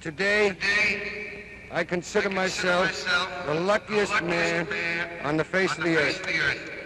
Today, I consider myself the luckiest man on the face of the earth.